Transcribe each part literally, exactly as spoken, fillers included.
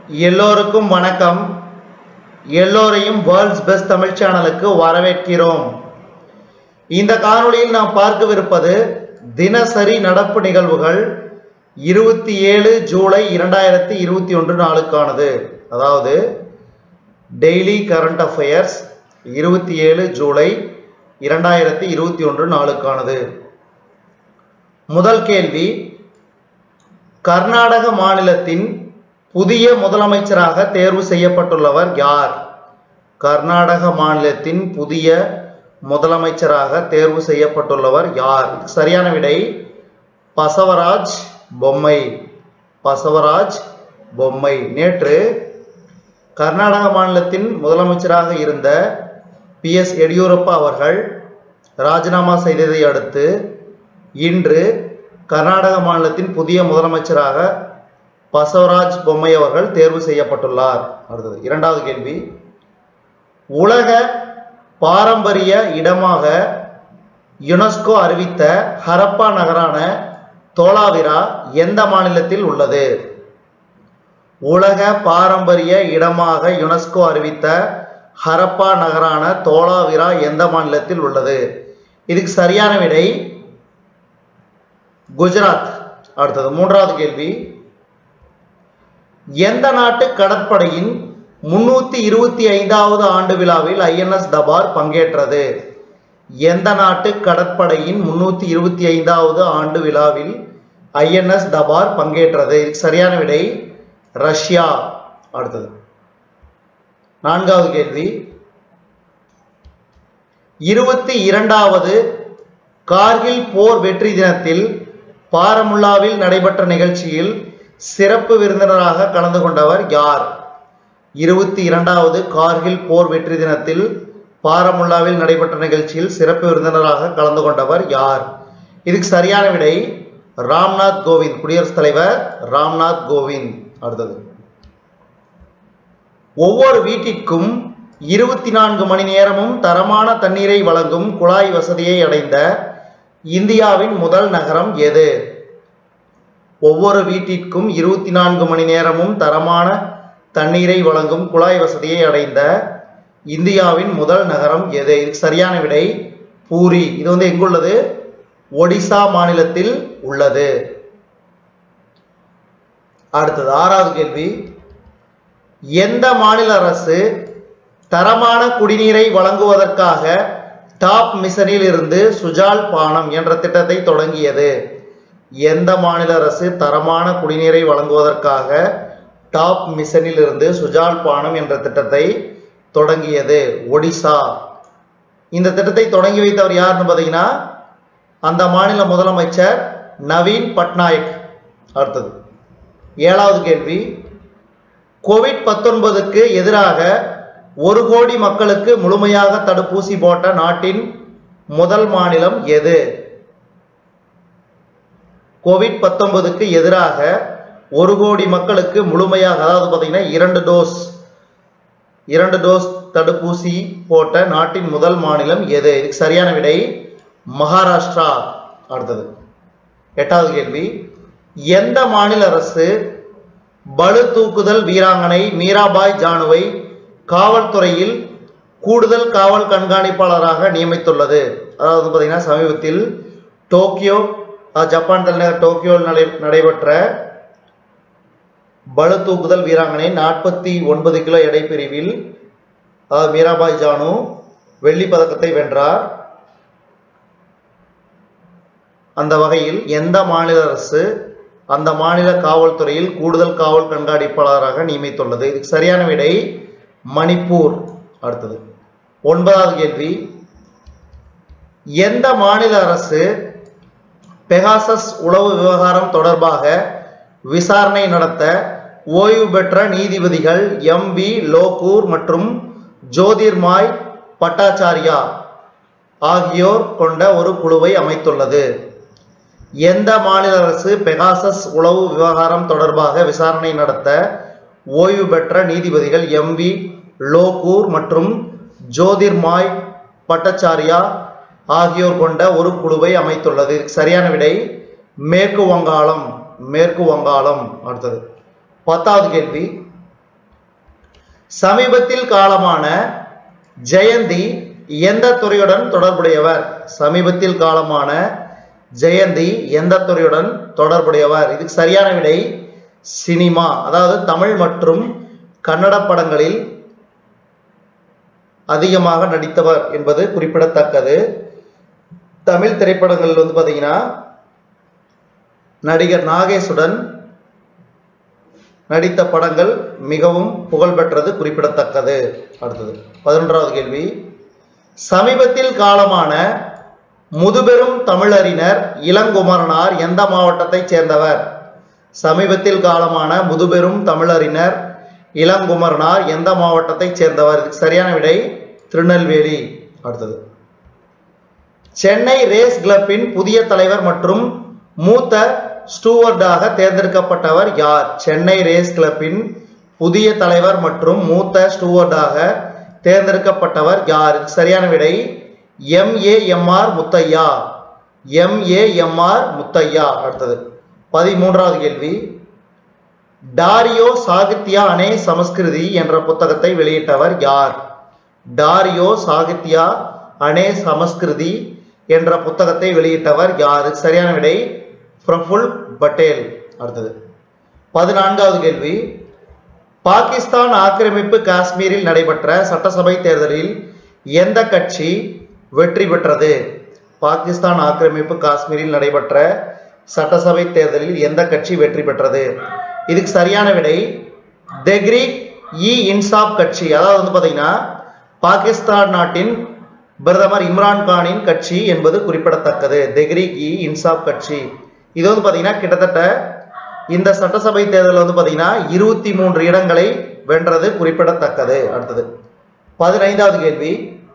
எல்லோருக்கும் வணக்கம். எல்லோரையும் வேர்ல்ட்ஸ் பெஸ்ட் தமிழ் சேனலுக்கு வரவேற்கிறோம். இந்த காணொளியில் நாம் பார்க்கவிருப்பது தினசரி நடப்பு நிகழ்வுகள் இருபத்தி ஏழு ஜூலை இரண்டாயிரத்தி இருபத்தி ஒன்று நாளுக்கானது. அதாவது டெய்லி கரண்ட் அஃபேர்ஸ் இருபத்தி ஏழு ஜூலை இரண்டாயிரத்தி இருபத்தி ஒன்று நாளுக்கானது. முதல் கேள்வி, கர்நாடக மாநிலத்தின் புதிய முதலமைச்சராக தேர்வு செய்யப்பட்டுள்ளவர் யார்? கர்நாடக மாநிலத்தின் புதிய முதலமைச்சராக தேர்வு செய்யப்பட்டுள்ளவர் யார்? சரியான விடை பசவராஜ் பொம்மை. பசவராஜ் பொம்மை. நேற்று கர்நாடக மாநிலத்தின் முதலமைச்சராக இருந்த பி எஸ் எடியூரப்பா அவர்கள் ராஜினாமா செய்ததை அடுத்து இன்று கர்நாடக மாநிலத்தின் புதிய முதலமைச்சராக பசவராஜ் பொம்மை அவர்கள் தேர்வு செய்யப்பட்டுள்ளார். அடுத்தது இரண்டாவது கேள்வி, உலக பாரம்பரிய இடமாக யுனெஸ்கோ அறிவித்த ஹரப்பா நகரான தோலாவிரா எந்த மாநிலத்தில் உள்ளது? உலக பாரம்பரிய இடமாக யுனெஸ்கோ அறிவித்த ஹரப்பா நகரான தோலாவிரா எந்த மாநிலத்தில் உள்ளது? இதுக்கு சரியான விடை குஜராத். அடுத்தது மூன்றாவது கேள்வி, எந்த நாட்டு கடற்படையின் முன்னூத்தி இருபத்தி ஐந்தாவது ஆண்டு விழாவில் ஐ என் எஸ் தபார் பங்கேற்றது? எந்த நாட்டு கடற்படையின் முன்னூத்தி இருபத்தி ஐந்தாவது ஆண்டு விழாவில் ஐ என் எஸ் தபார் பங்கேற்றது? சரியான விடை ரஷ்யா. அடுத்தது நான்காவது கேள்வி, இருபத்தி இரண்டாவது கார்கில் போர் வெற்றி தினத்தில் பாரமுல்லாவில் நடைபெற்ற நிகழ்ச்சியில் சிறப்பு விருந்தினராக கலந்து கொண்டவர் யார்? இருபத்தி இரண்டாவது கார்கில் போர் வெற்றி தினத்தில் பாரமுல்லாவில் நடைபெற்ற நிகழ்ச்சியில் சிறப்பு விருந்தினராக கலந்து கொண்டவர் யார்? இதுக்கு சரியான விடை ராம்நாத் கோவிந்த். குடியரசுத் தலைவர் ராம்நாத் கோவிந்த். அடுத்தது, ஒவ்வொரு வீட்டிற்கும் இருபத்தி நான்கு மணி நேரமும் தரமான தண்ணீரை வழங்கும் குழாய் வசதியை அடைந்த இந்தியாவின் முதல் நகரம் எது? ஒவ்வொரு வீட்டிற்கும் இருபத்தி நான்கு மணி நேரமும் தரமான தண்ணீரை வழங்கும் குழாய் வசதியை அடைந்த இந்தியாவின் முதல் நகரம் எது? இதுக்கு சரியான விடை பூரி. இது வந்து எங்குள்ளது? ஒடிசா மாநிலத்தில் உள்ளது. அடுத்தது ஆறாவது கேள்வி, எந்த மாநில அரசு தரமான குடிநீரை வழங்குவதற்காக டாப் மிஷனில் இருந்து சுஜால் பானம் என்ற திட்டத்தை தொடங்கியது? எந்த மாநில அரசு தரமான குடிநீரை வழங்குவதற்காக டாப் மிஷனில் இருந்து சுஜால் பானம் என்ற திட்டத்தை தொடங்கியது? ஒடிசா. இந்த திட்டத்தை தொடங்கி வைத்தவர் யாருன்னு பார்த்தீங்கன்னா அந்த மாநில முதலமைச்சர் நவீன் பட்நாயக். அடுத்தது ஏழாவது கேள்வி, கோவிட் பத்தொன்பதுக்கு எதிராக ஒரு கோடி மக்களுக்கு முழுமையாக தடுப்பூசி போட்ட நாட்டின் முதல் மாநிலம் எது? கோவிட் பத்தொன்பதுக்கு எதிராக ஒரு கோடி மக்களுக்கு முழுமையாக, அதாவது பார்த்தீங்கன்னா இரண்டு டோஸ் இரண்டு டோஸ் தடுப்பூசி போட்ட நாட்டின் முதல் மாநிலம் எது? இதுக்கு சரியான விடை மகாராஷ்டிரா. அடுத்தது எட்டாவது கேள்வி, எந்த மாநில அரசு பளு தூக்குதல் வீராங்கனை மீராபாய் ஜானுவை காவல்துறையில் கூடுதல் காவல் கண்காணிப்பாளராக நியமித்துள்ளது? அதாவது பார்த்தீங்கன்னா சமீபத்தில் டோக்கியோ ஜப்பான் தலைநகர் டோக்கியோவில் நடை நடைபெற்ற பளு தூக்குதல் வீராங்கனை நாற்பத்தி ஒன்பது கிலோ எடை பிரிவில் மீராபாய் ஜானு வெள்ளி பதக்கத்தை வென்றார். அந்த வகையில் எந்த மாநில அரசு அந்த மாநில காவல்துறையில் கூடுதல் காவல் கண்காணிப்பாளராக நியமித்துள்ளது? இதுக்கு சரியான விடை மணிப்பூர். அடுத்தது ஒன்பதாவது கேள்வி, எந்த மாநில அரசு பெகாசஸ் உளவு விவகாரம் தொடர்பாக விசாரணை நடத்த ஓய்வு பெற்ற நீதிபதிகள் எம் வி லோகூர் மற்றும் ஜோதிர்மாய் பட்டாச்சாரியா ஆகியோர் கொண்ட ஒரு குழுவை அமைத்துள்ளது? எந்த மாநில அரசு பெகாசஸ் உளவு விவகாரம் தொடர்பாக விசாரணை நடத்த ஓய்வு பெற்ற நீதிபதிகள் எம் வி லோகூர் மற்றும் ஜோதிர்மாய் பட்டாச்சாரியா ஆகியோர் கொண்ட ஒரு குழுவை அமைத்துள்ளது? சரியான விடை மேற்கு வங்காளம். மேற்கு வங்காளம். அடுத்தது பத்தாவது கேள்வி, சமீபத்தில் காலமான ஜெயந்தி எந்த துறையுடன் தொடர்புடையவர்? சமீபத்தில் காலமான ஜெயந்தி எந்த துறையுடன் தொடர்புடையவர்? இதுக்கு சரியான விடை சினிமா. அதாவது தமிழ் மற்றும் கன்னட படங்களில் அதிகமாக நடித்தவர் என்பது குறிப்பிடத்தக்கது. தமிழ் திரைப்படங்கள் வந்து பாத்தீங்கன்னா நடிகர் நாகேஷுடன் நடித்த படங்கள் மிகவும் புகழ்பெற்றது, குறிப்பிடத்தக்கது. அடுத்தது பதினொன்றாவது கேள்வி. சமீபத்தில் காலமான முதுபெரும் தமிழறிஞர் இளங்குமரனார் எந்த மாவட்டத்தை சேர்ந்தவர்? சமீபத்தில் காலமான முதுபெரும் தமிழறிஞர் இளங்குமரனார் எந்த மாவட்டத்தை சேர்ந்தவர்? சரியான விடை திருநெல்வேலி. அடுத்தது சென்னை ரேஸ் கிளப்பின் புதிய தலைவர் மற்றும் மூத்த ஸ்டூவர்டாக தேர்ந்தெடுக்கப்பட்டவர் யார்? சென்னை ரேஸ் கிளப்பின் புதிய தலைவர் மற்றும் மூத்த ஸ்டூவர்டாக தேர்ந்தெடுக்கப்பட்டவர் யார்? சரியான விடை M A M R Muthiah. M A M R Muthiah. அடுத்தது பதிமூன்றாவது கேள்வி. டாரியோ சாகித்யா அனே சமஸ்கிருதி என்ற புத்தகத்தை வெளியிட்டவர் யார்? டாரியோ சாகித்யா அனே சமஸ்கிருதி என்ற புத்தகத்தை வெளியிட்டவர் யார்? சரியான விடை பிரஃபுல் பட்டேல். அடுத்தது பதினான்காவது கேள்வி. பாகிஸ்தான் ஆக்கிரமிப்பு காஷ்மீரில் நடைபெற்ற சட்டசபை தேர்தலில் எந்த கட்சி வெற்றி பெற்றது? பாகிஸ்தான் ஆக்கிரமிப்பு காஷ்மீரில் நடைபெற்ற சட்டசபை தேர்தலில் எந்த கட்சி வெற்றி பெற்றது? இதுக்கு சரியான விடை தெஹ்ரீக் இ இன்சாப் கட்சி. அதாவது வந்து பாத்தீங்கன்னா பாகிஸ்தான் நாட்டின் பிரதமர் இம்ரான் கானின் கட்சி என்பது குறிப்பிடத்தக்கது. தெஹ்ரீக் இ இன்சாப் கட்சி. இது வந்து பாத்தீங்கன்னா கிட்டத்தட்ட இந்த சட்டசபை தேர்தல் வந்து பாத்தீங்கன்னா இருபத்தி மூன்று இடங்களை வென்றது, குறிப்பிடத்தக்கது. அடுத்தது பதினைந்தாவது கேள்வி.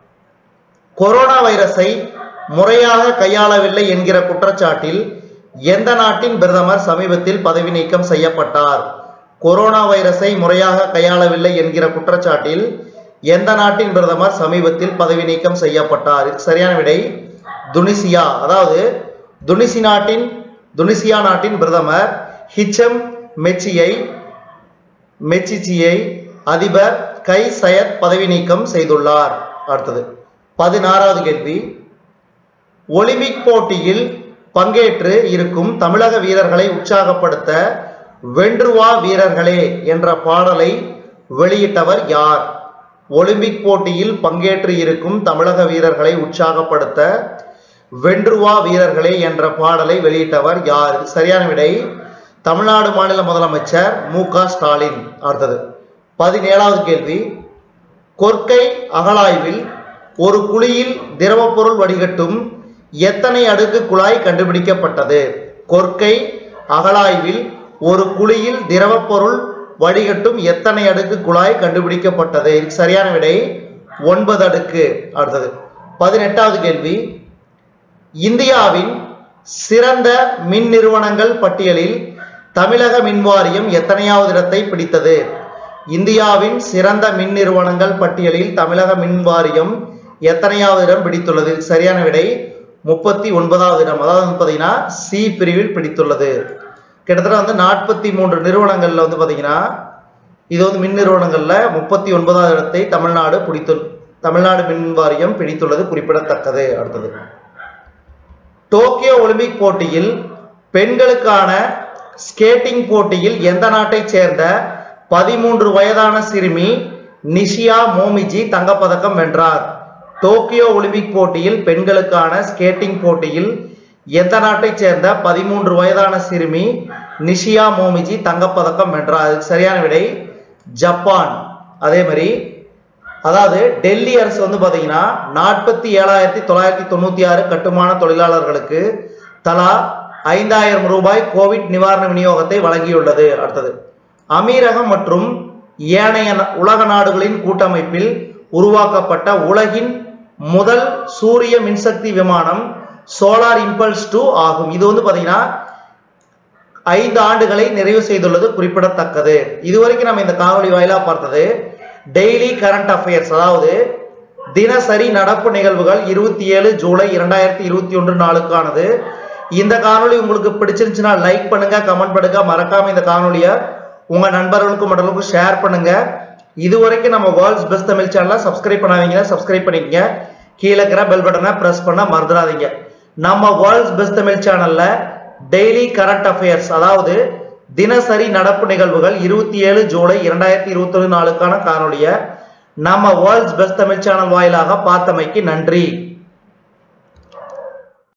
கொரோனா வைரஸை முறையாக கையாளவில்லை என்கிற குற்றச்சாட்டில் எந்த நாட்டின் பிரதமர் சமீபத்தில் பதவி நீக்கம் செய்யப்பட்டார்? கொரோனா வைரஸை முறையாக கையாளவில்லை என்கிற குற்றச்சாட்டில் எந்த நாட்டின் பிரதமர் சமீபத்தில் பதவி நீக்கம் செய்யப்பட்டார்? சரியான விடை துனிசியா. அதாவது துனிசி நாட்டின் துனிசியா நாட்டின் பிரதமர் ஹிச்சம் மெச்சியை மெச்சிச்சியை அதிபர் கை சயத் பதவி நீக்கம் செய்துள்ளார். அடுத்தது பதினாறாவது கேள்வி. ஒலிம்பிக் போட்டியில் பங்கேற்று இருக்கும் தமிழக வீரர்களை உற்சாகப்படுத்த வென்றுவா வீரர்களே என்ற பாடலை வெளியிட்டவர் யார்? ஒலிம்பிக் போட்டியில் பங்கேற்று இருக்கும் தமிழக வீரர்களை உற்சாகப்படுத்த வென்றுவா வீரர்களே என்ற பாடலை வெளியிட்டவர் யார்? சரியான விடை தமிழ்நாடு மாநில முதலமைச்சர் மு க ஸ்டாலின். அடுத்தது பதினேழாவது கேள்வி. கொற்கை அகழாய்வில் ஒரு குழியில் திரவ பொருள் வடிகட்டும் எத்தனை அடுக்கு குழாய் கண்டுபிடிக்கப்பட்டது? கொற்கை அகழாய்வில் ஒரு குழியில் திரவ பொருள் வடிகட்டும் எத்தனை அடுக்கு குழாய் கண்டுபிடிக்கப்பட்டது? சரியான விடை ஒன்பது அடுக்கு. அடுத்தது பதினெட்டாவது கேள்வி. இந்தியாவின் சிறந்த மின் நிறுவனங்கள் பட்டியலில் தமிழக மின் வாரியம் எத்தனையாவது இடத்தை பிடித்தது? இந்தியாவின் சிறந்த மின் நிறுவனங்கள் பட்டியலில் தமிழக மின் வாரியம் எத்தனையாவது இடம் பிடித்துள்ளது? சரியான விடை முப்பத்தி ஒன்பதாவது இடம். அதாவது பாத்தீங்கன்னா சி பிரிவில் பிடித்துள்ளது. கிட்டத்தட்ட வந்து நாற்பத்தி மூன்று நிறுவனங்கள்ல வந்து பாத்தீங்கன்னா இது வந்து மின் நிறுவனங்கள்ல முப்பத்தி ஒன்பதாவது இடத்தை தமிழ்நாடு பிடித்து தமிழ்நாடு மின் வாரியம் பிடித்துள்ளது, குறிப்பிடத்தக்கது. அடுத்தது டோக்கியோ ஒலிம்பிக் போட்டியில் பெண்களுக்கான ஸ்கேட்டிங் போட்டியில் எந்த நாட்டை சேர்ந்த பதிமூன்று வயதான சிறுமி நிஷியா மோமிஜி தங்கப்பதக்கம் வென்றார்? டோக்கியோ ஒலிம்பிக் போட்டியில் பெண்களுக்கான ஸ்கேட்டிங் போட்டியில் எந்த நாட்டை சேர்ந்த பதிமூன்று வயதான சிறுமி நிஷியா மோமிஜி தங்கப்பதக்கம் வென்றார்? சரியான விடை ஜப்பான். அதே மாதிரி அதாவது டெல்லி அரசு வந்து பாத்தீங்கன்னா நாற்பத்தி ஏழாயிரத்தி தொள்ளாயிரத்தி தொண்ணூத்தி ஆறு கட்டுமான தொழிலாளர்களுக்கு தலா ஐந்தாயிரம் ரூபாய் கோவிட் நிவாரண விநியோகத்தை வழங்கியுள்ளது. அடுத்தது அமீரகம் மற்றும் ஏனைய உலக நாடுகளின் கூட்டமைப்பில் உருவாக்கப்பட்ட உலகின் முதல் சூரிய மின்சக்தி விமானம் சோலார் இம்பல்ஸ் டூ ஆகும். இது வந்து பாத்தீங்கன்னா ஐந்து ஆண்டுகளை நிறைவு செய்துள்ளது, குறிப்பிடத்தக்கது. இதுவரைக்கும் நம்ம இந்த காணொலி வாயிலா பார்த்தது டெய்லி கரண்ட் அஃபேர்ஸ், அதாவது தினசரி நடப்பு நிகழ்வுகள் இருபத்தி ஏழு ஜூலை இரண்டாயிரத்தி இருபத்தி ஒன்று நாளுக்கானது. இந்த காணொலி உங்களுக்கு பிடிச்சிருந்துச்சுன்னா லைக் பண்ணுங்க, கமெண்ட் பண்ணுங்க, மறக்காம இந்த காணொலியை உங்க நண்பர்களுக்கும் மற்றவர்களுக்கும் ஷேர் பண்ணுங்க. இதுவரைக்கும் நம்ம வேர்ல்ட்ஸ் பெஸ்ட் தமிழ் சேனலை சப்ஸ்கிரைப் பண்ணாதீங்க, சப்ஸ்கிரைப் பண்ணிக்கங்க. கீழே இருக்கிற பெல் பட்டனை பிரஸ் பண்ண மறந்துடாதீங்க. நம்ம வேர்ல்ட்ஸ் பெஸ்ட் தமிழ் சேனல்ல டெய்லி கரண்ட் அஃபேர்ஸ், அதாவது தினசரி நடப்பு நிகழ்வுகள் இருபத்தி ஏழு ஜூலை இரண்டாயிரத்தி இருபத்தி ஒன்று நாளுக்கான காணொலியை நம்ம வேர்ல்ட்ஸ் பெஸ்ட் தமிழ் சேனல் வாயிலாக பார்த்தமைக்கு நன்றி.